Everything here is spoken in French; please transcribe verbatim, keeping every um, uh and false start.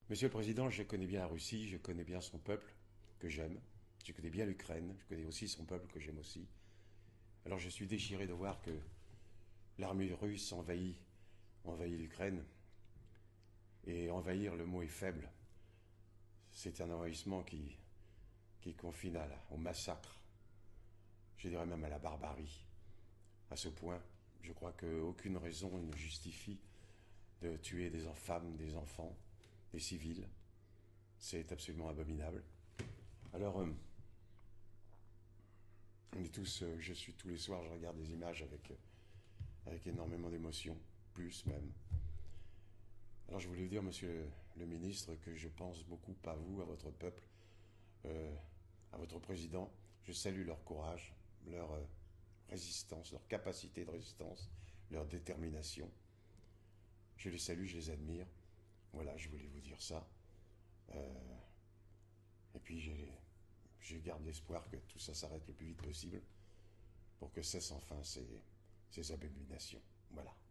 Monsieur le Président, je connais bien la Russie, je connais bien son peuple, que j'aime. Je connais bien l'Ukraine, je connais aussi son peuple, que j'aime aussi. Alors je suis déchiré de voir que l'armée russe envahit, envahit l'Ukraine. Et envahir, le mot est faible. C'est un envahissement qui, qui confine à la- au massacre, je dirais même à la barbarie. À ce point, je crois qu'aucune raison ne justifie de tuer des femmes, des enfants, des civils. C'est absolument abominable. Alors, euh, on est tous, euh, je suis tous les soirs, je regarde des images avec, euh, avec énormément d'émotion, plus même. Alors je voulais vous dire, monsieur le ministre, que je pense beaucoup à vous, à votre peuple, euh, à votre président. Je salue leur courage, leur euh, résistance, leur capacité de résistance, leur détermination. Je les salue, je les admire. Voilà, je voulais vous dire ça. Euh, et puis j'ai je garde l'espoir que tout ça s'arrête le plus vite possible pour que cessent enfin ces, ces abominations. Voilà.